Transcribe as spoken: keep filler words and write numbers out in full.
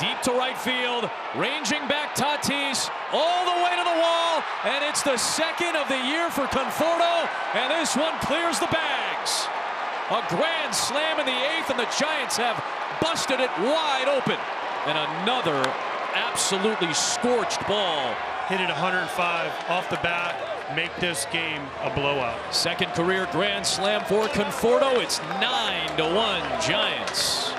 Deep to right field, ranging back Tatis, all the way to the wall, and it's the second of the year for Conforto, and this one clears the bags. A grand slam in the eighth, and the Giants have busted it wide open. And another absolutely scorched ball. Hit it one hundred five off the bat, make this game a blowout. Second career grand slam for Conforto. It's nine to one Giants.